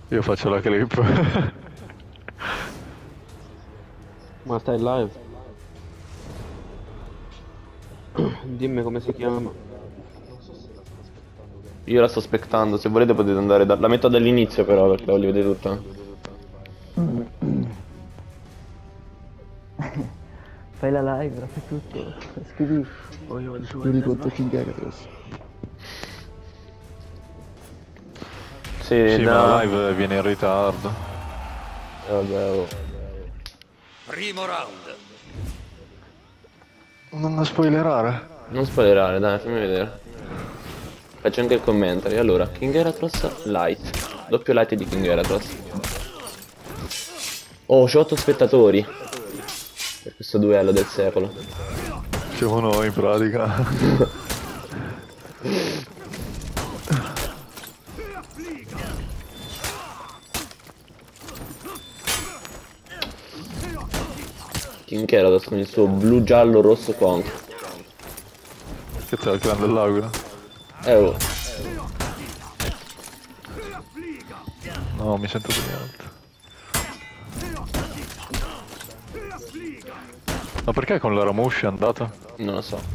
Io faccio la clip. Ma stai live? Dimmi come si chiama. Io la sto aspettando, se volete potete andare la metto dall'inizio però perché la voglio vedere tutta. Fai la live, fai tutto. Scrivi quanto King adesso. Sì, Sì, ma la live viene in ritardo. Vabbè, oh. Primo round. Non spoilerare. Non spoilerare, dai, fammi vedere. Faccio anche il commentary. Allora, King Eratros Light. Doppio light di King Eratros. Oh, c'ho 8 spettatori. Per questo duello del secolo. Siamo noi in pratica. King Eratros con il suo blu giallo rosso conk. Che c'è il clan dell'aquila? Oh. No, mi sento di niente. Ma perché con la Ramushi è andato? Non lo so.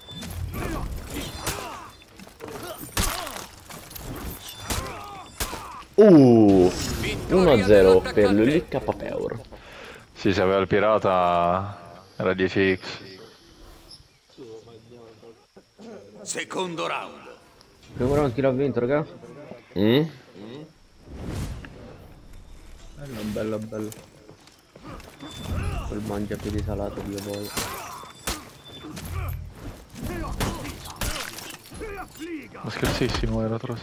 Uh, 1-0 per l'Ulic Papeur. Sì, se aveva il pirata era 10x. Secondo round. Primo round chi l'ha vinto, raga? Mm? Bello, bello, bello. Quel mangiapiedi salato Dio poi. Ma scherzissimo Eratros.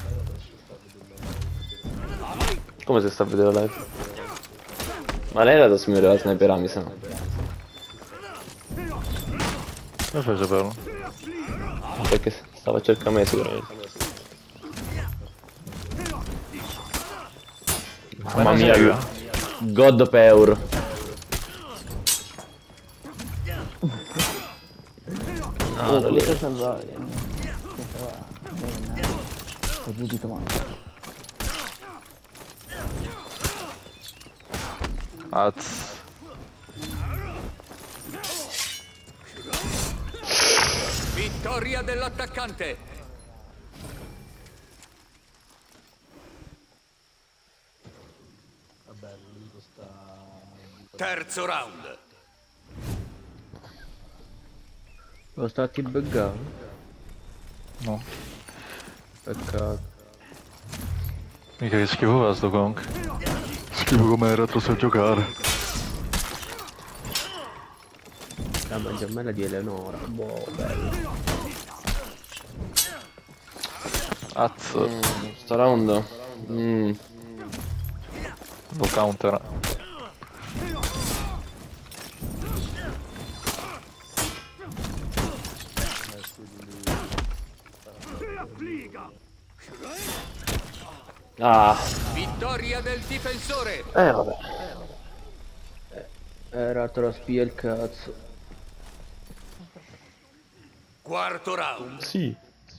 Come se sta a vedere la live? Ma lei era da signore la sniper mi sa. Come fai a saperlo? Perché stava cercando me sicuramente. Mamma mia, God Peur. Oh, cosa salvare? Ho giù di tomate. Az. Vittoria dell'attaccante. Terzo round. Lo stati buggando? No. Peccato. Mica che schifo fa sto conk. Schifo come Eratros a giocare. La mangiamella di Eleonora. Boh, bello. Az. Sto round. Lo counter. Ah. Vittoria del difensore. Vabbè. Era te lo spia il cazzo. Quarto round. Sì.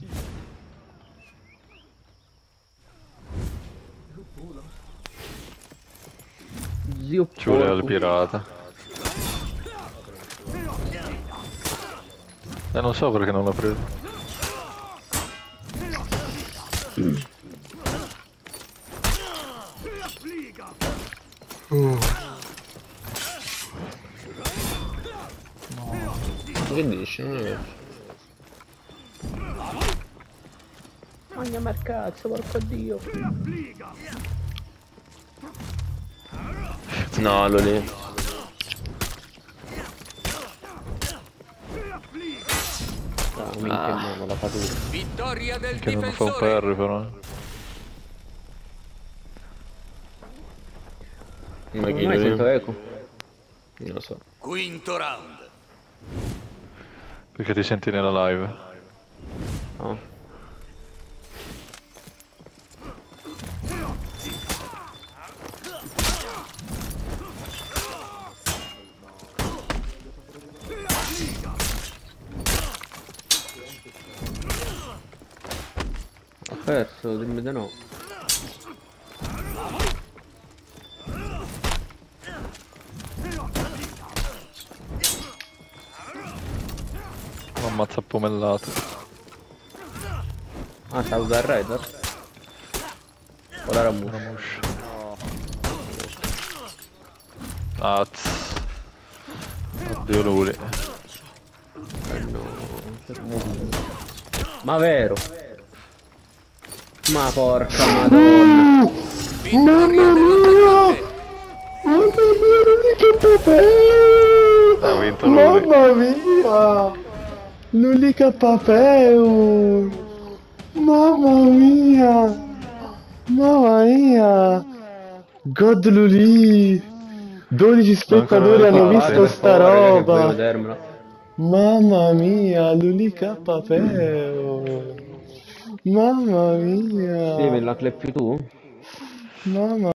Zio Ci voleva il porco. pirata. Non so perché non l'ha preso. Che dici? Non è vero. Mangiami al cazzo, porco dio. No, lo lì. Ah, minchia, no, la fatica. Vittoria del Che non fa un difensore. PR però. Ma Come chi mai lo sento lì? eco? Non lo so. Quinto round. Perché ti senti nella live. Ah. Ho perso, dimmi di no. Ammazza a pomellate. Ah, sta usando il Raider? Ora era Una muso. muscia. Az. Oddio lui. Ma vero? Ma porca madonna. Vittoria dell'attaccante. Ha vinto lui. Mamma mia! Luli Capapeu! Mamma mia! Mamma mia! God Luli! 12 spettatori ancora hanno le visto palle. sta Raga, che voglio roba! vedermela. Mamma mia! Luli Capapeu! Mamma Sì, me mia! la cleppi tu? Mamma